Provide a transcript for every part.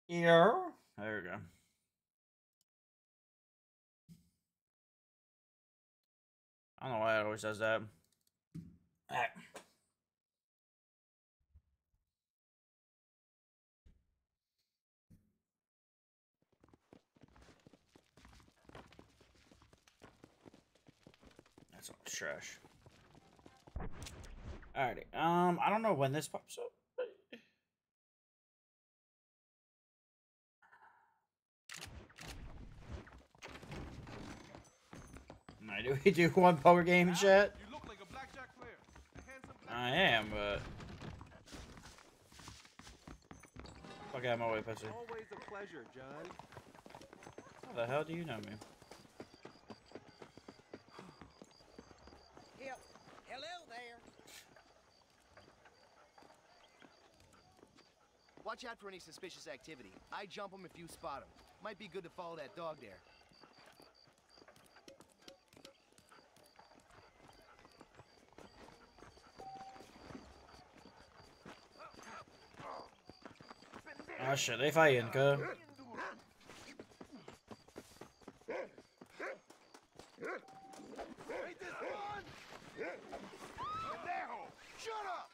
Here. There we go. I don't know why it always does that. Alright. That's all trash. Alrighty. I don't know when this pops up. Do we do one poker game chat? You look like a blackjack player. A handsome black I am, but fuck out of my way, pussy. Always a pleasure, John. How the hell do you know me? Yep. Hello there. Watch out for any suspicious activity. I jump them if you spot them. Might be good to follow that dog there. Oh shit, they fighting, cuz. Ain't this fun? Pendejo! Shut up!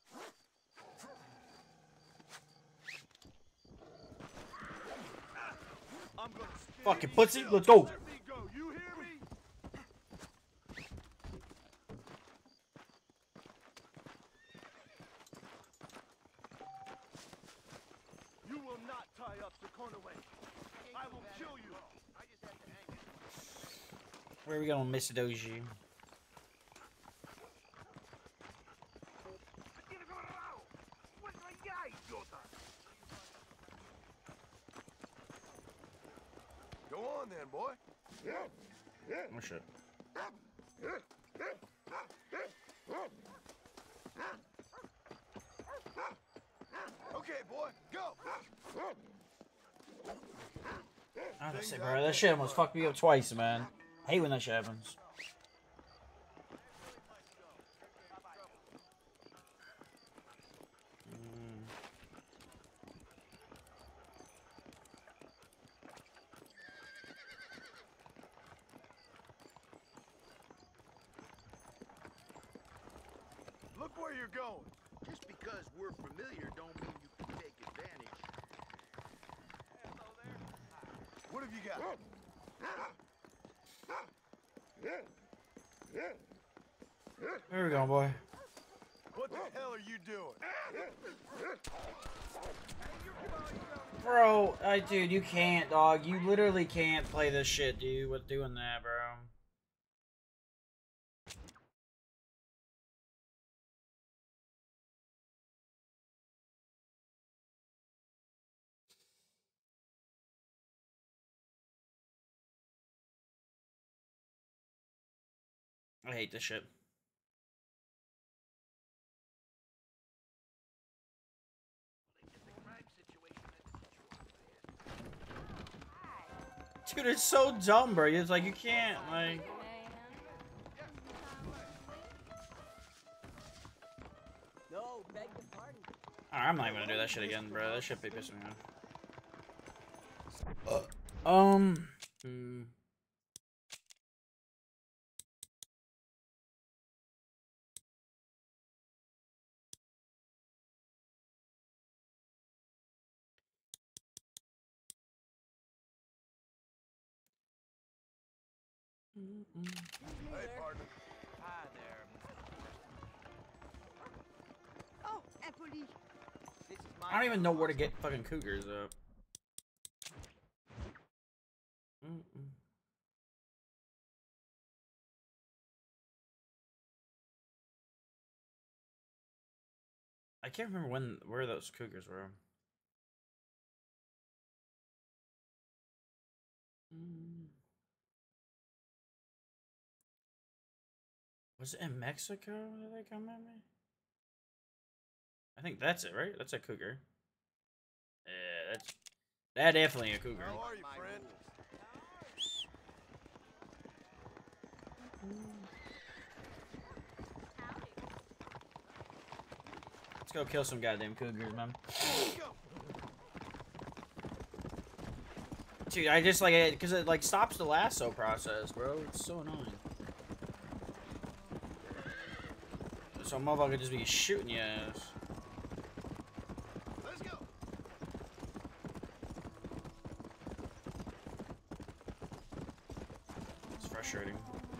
I'm gonna skin Fucking you pussy, still. let's go. Let me go. You hear me? You will not tie up the Conaway. I will kill you. I just have to hang it. Where are we going, Mr. Doji? Go on then, boy. Oh shit. Okay, boy, go. I was gonna say, bro, that shit almost fucked me up twice, man. I hate when that shit happens. Look where you're going. Just because we're familiar don't mean you can take advantage. What have you got? Where we going, boy? What the hell are you doing? Bro, dude, you can't, dog. You literally can't play this shit, dude, with doing that, bro. I hate this shit. Dude, it's so dumb, bro. It's like, you can't, like... No, beg your pardon. Alright, I'm not even gonna do that shit again, bro. That shit be pissing me off. Hey, partner. Hi there, Oh, Empoli. This is my I don't even know where to get fucking cougars up. I can't remember where those cougars were. Was it in Mexico that they come at me? I think that's it, right? That's a cougar. Yeah, that definitely a cougar. How are you, friend? Let's go kill some goddamn cougars, man. Go. Dude, I just like it because it like stops the lasso process, bro. It's so annoying. So motherfucker just be shooting your ass. Let's go. It's frustrating.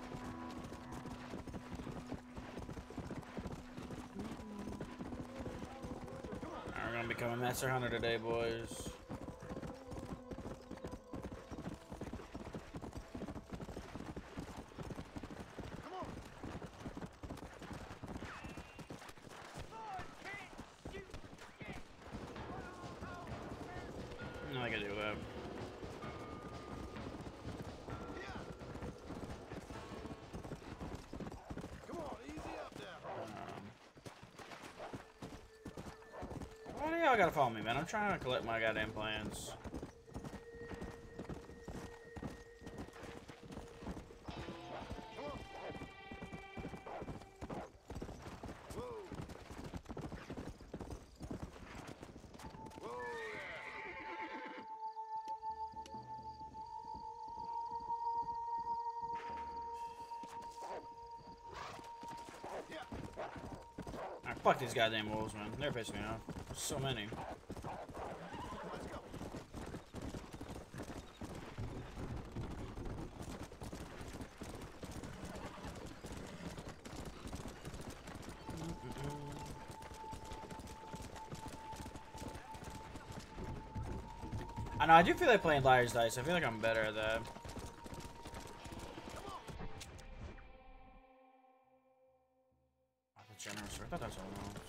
We're gonna become a master hunter today, boys. I can do that. Come on, easy up there. Why do y'all gotta follow me, man? I'm trying to collect my goddamn plans. Alright, fuck these goddamn wolves, man. They're pissing me off. There's so many. Let's go. I know, I do feel like playing Liar's Dice. I feel like I'm better at that. Oh, the generous. I thought that was someone else.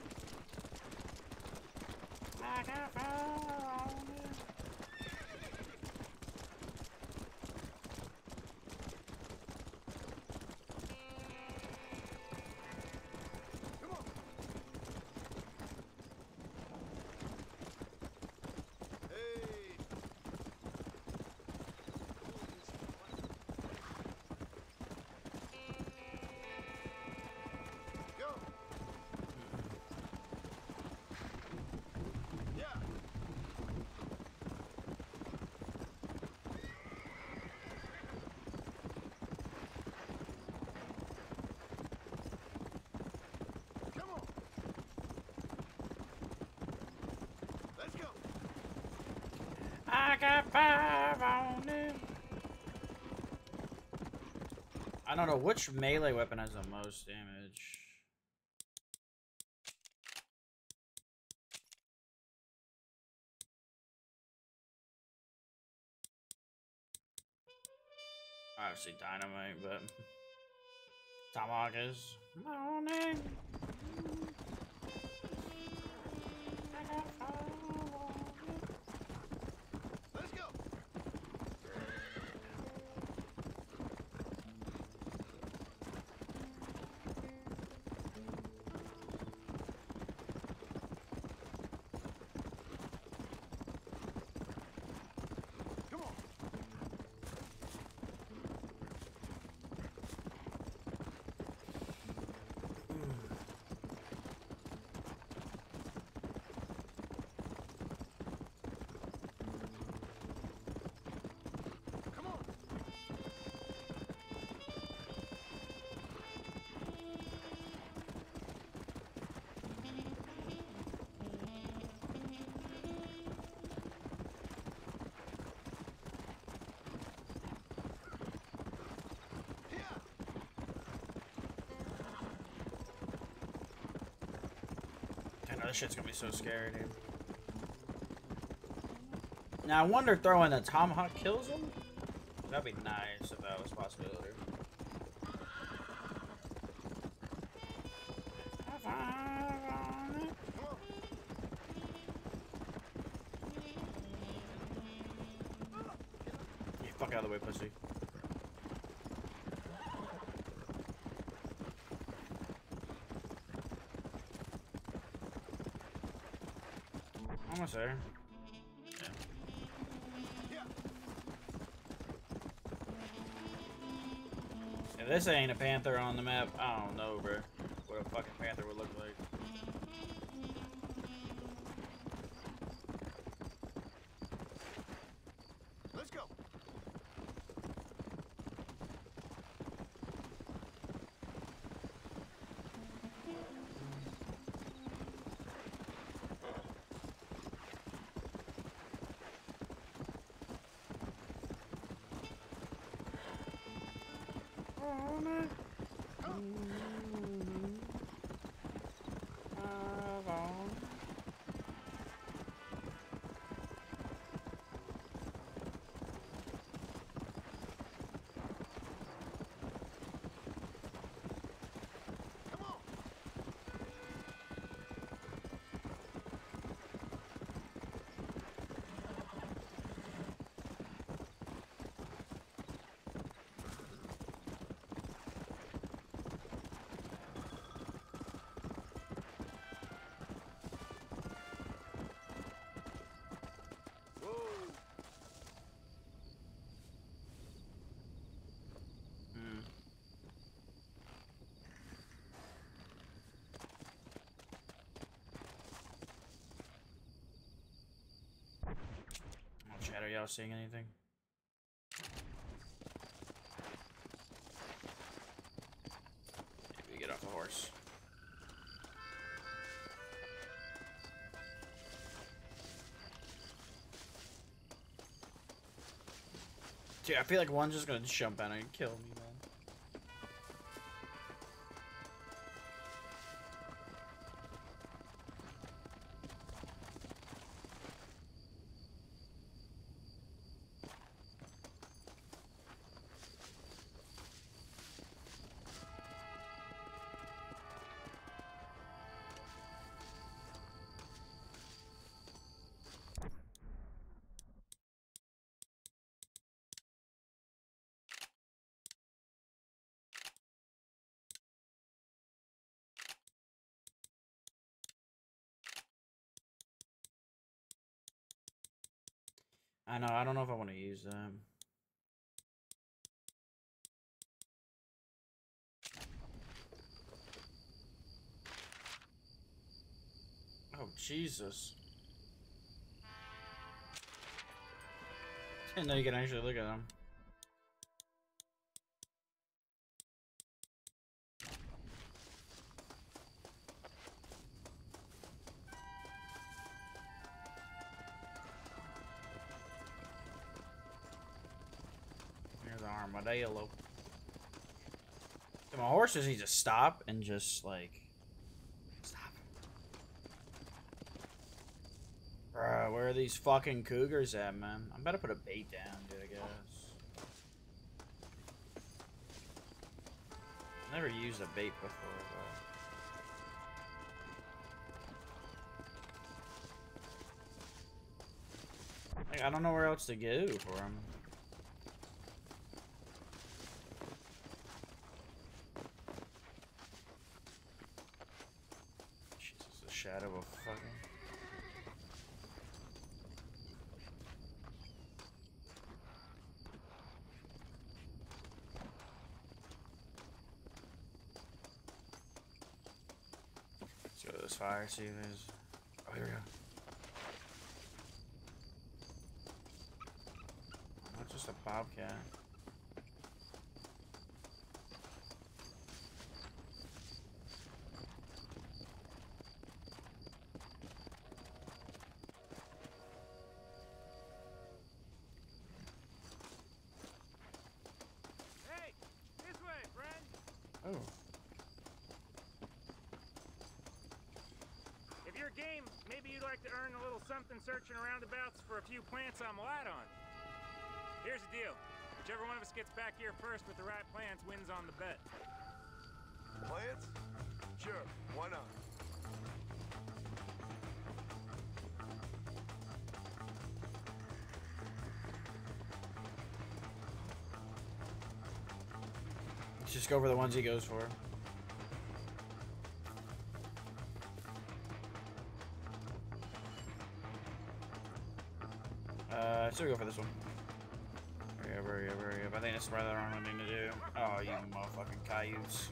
I got 5 on it. I don't know which melee weapon has the most damage. Obviously dynamite, but tomahawk is morning. I got 5 on it. Let's go. Come on. Come on. Yeah. I know this shit's gonna be so scary, dude. Now I wonder if throwing a tomahawk kills him? That'd be nice if that was a possibility. You fuck out of the way, pussy. Almost there. Yeah. If this ain't a panther on the map, I don't know, bro. What a fucking panther would look like. Chat, are y'all seeing anything? Maybe get off the horse. Dude, I feel like one's just gonna jump out and kill me, man. I know, I don't know if I want to use them. Oh, Jesus. Didn't know you can actually look at them. Here's an armadillo. So my horse just needs to stop and just, like... Stop. Bruh, where are these fucking cougars at, man? I'm about to put a bait down, dude, I guess. Never used a bait before, but... Like, I don't know where else to go for them. Jesus, the shadow of fucking... Let's go to this fire, see if there's... Oh, here we go. Not just a bobcat. Hey, this way, friend. Oh. If you're game, maybe you'd like to earn a little something searching roundabouts for a few plants I'm light on. Here's the deal. Whichever one of us gets back here first with the right plants wins on the bet. Plants? Sure, why not? Let's just go for the ones he goes for. So we go for this one. Hurry up, hurry up, hurry up. I think that's probably the wrong thing to do. Oh, you motherfucking coyotes.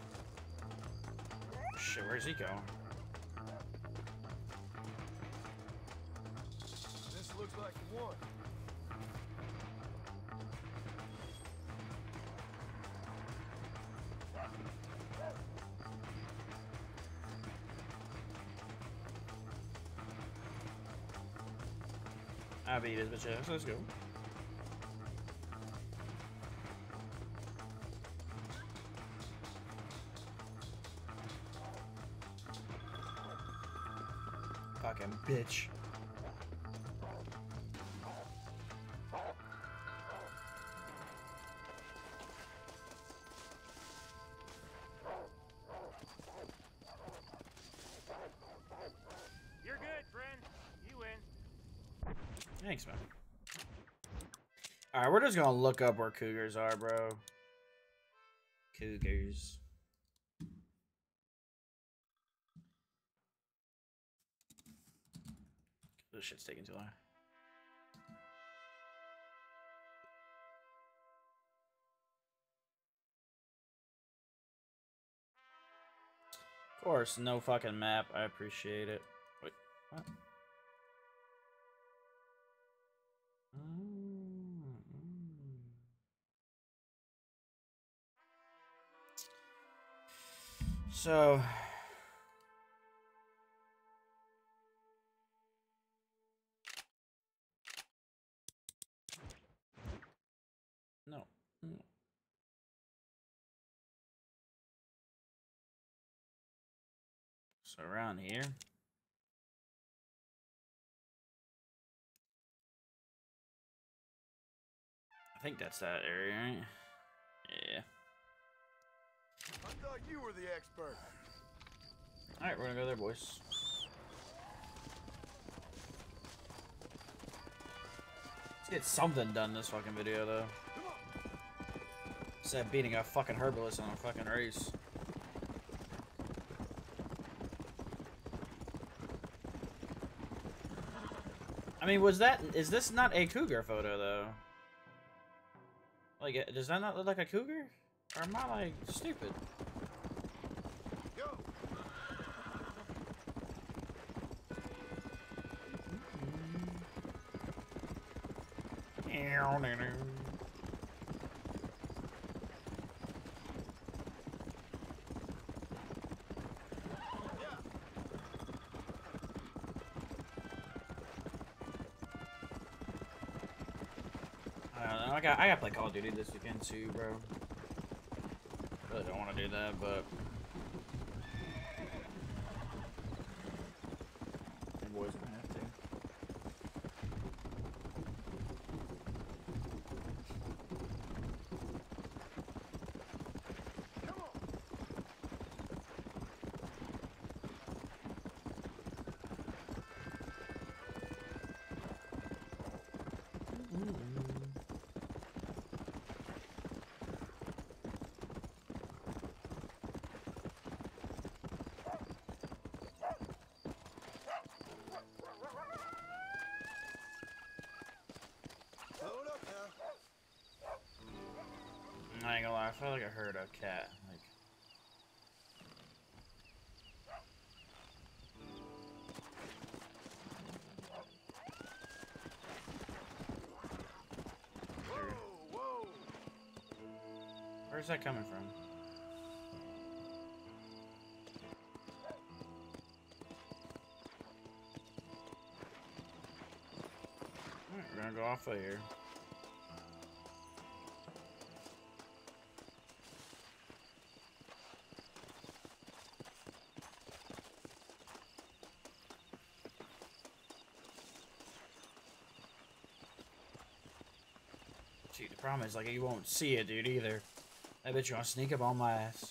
Shit, where's he going? This looks like one. I beat his bitch ass. Let's go. fucking bitch. You're good, friend. You win. Thanks, man. Alright, we're just gonna look up where cougars are, bro. Cougars. This shit's taking too long. Of course, no fucking map. I appreciate it. Wait, what? So no. So around here. I think that's that area, right? Yeah. I thought you were the expert. Alright, we're gonna go there, boys. Let's get something done this fucking video, though. Instead of beating a fucking herbalist on a fucking race. I mean, is this not a cougar photo, though? Like, does that not look like a cougar? Or am I, like, stupid? Go. I don't know. I gotta play Call of Duty this weekend too, bro. Really don't want to do that, but the boys gonna have to. Load up now. I ain't gonna lie, I felt like I heard a cat. Like, Whoa. where's that coming from? Alright, we're gonna go off of here. Gee, the problem is, like, you won't see it, dude, either. I bet you're gonna sneak up on my ass.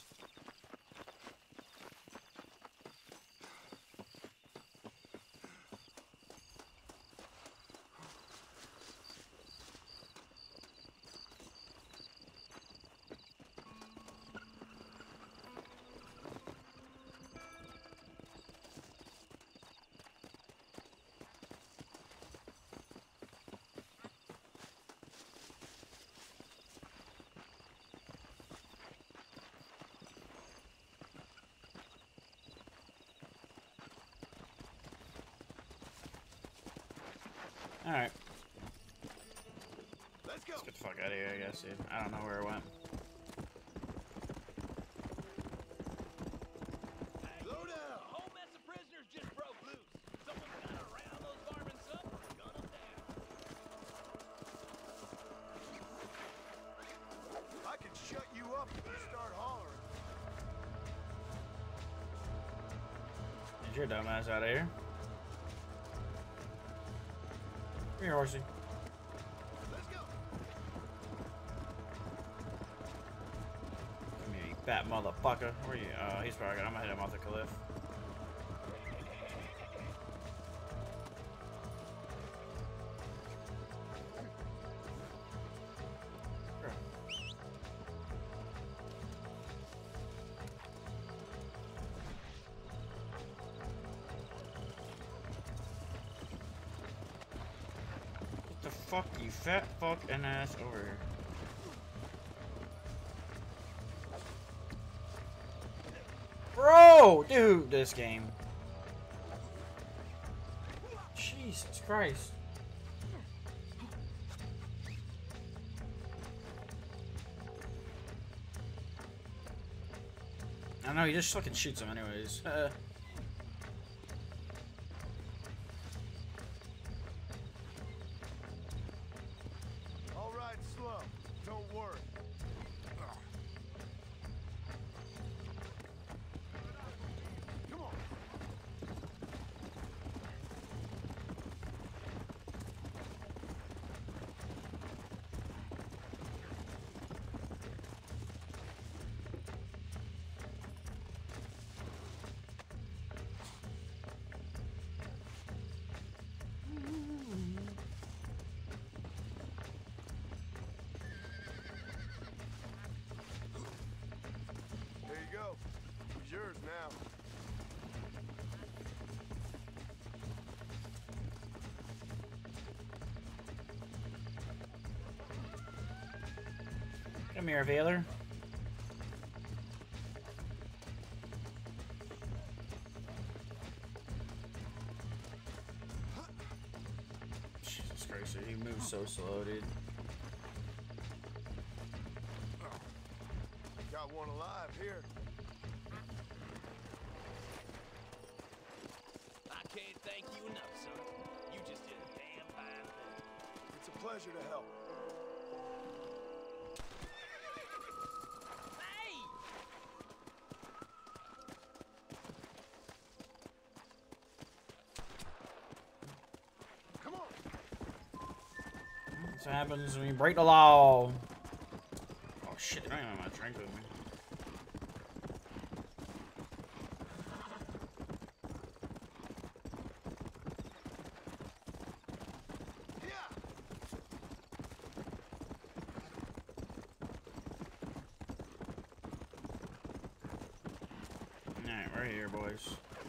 Alright, Let's go. let's get the fuck out of here, I guess, dude. I don't know where it went. Load out. Whole mess of prisoners just broke loose. Someone's gotta round those varmints up or gun them down. I can shut you up if you start hollering. Get your dumb ass out of here. Come here, horsey. Let's go. Come here, you fat motherfucker. Where are you? He's probably gonna. I'm gonna hit him off the cliff. Fuck you, fat fuck and ass over here. Bro, dude, this game. Jesus Christ. I know, he just fucking shoots him anyways. All right, slow. Don't worry. Come on. There you go. It's yours now. Come here, Veiler. Jesus Christ, he moves so slow, dude. Got one alive here. I can't thank you enough, son. You just did a damn fine thing. It's a pleasure to help. Hey! Come on. That's what happens when you break the law. Oh shit, they don't even have my drink with me. Yeah. Alright, we're here, boys.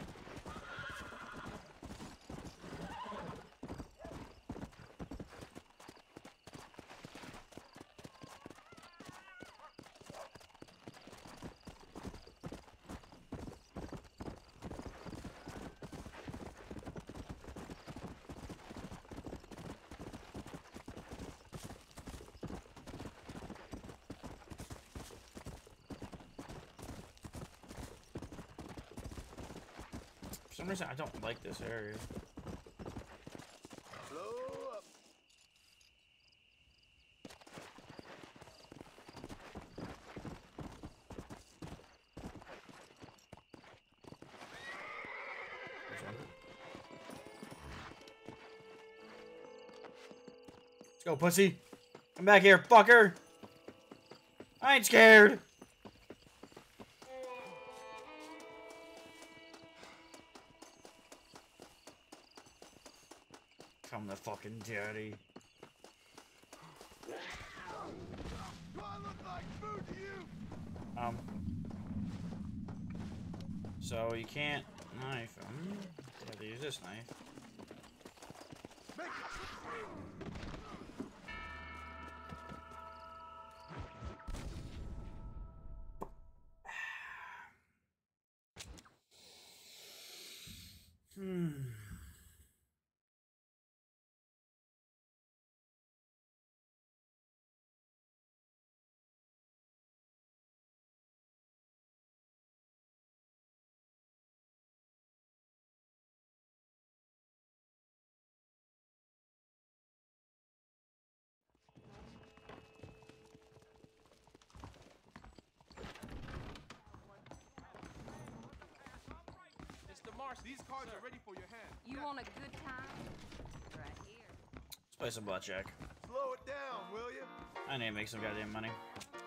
For some reason, I don't like this area. Blow up. This one. Let's go, pussy. Come back here, fucker. I ain't scared. Come the fucking daddy. Do I look like food to you? So you can't knife him. You have to use this knife. Make it. Mr. Marsh, these cards are ready for your hand. You want a good time? Right here. Play some blackjack. Slow it down, will you? I need to make some goddamn money.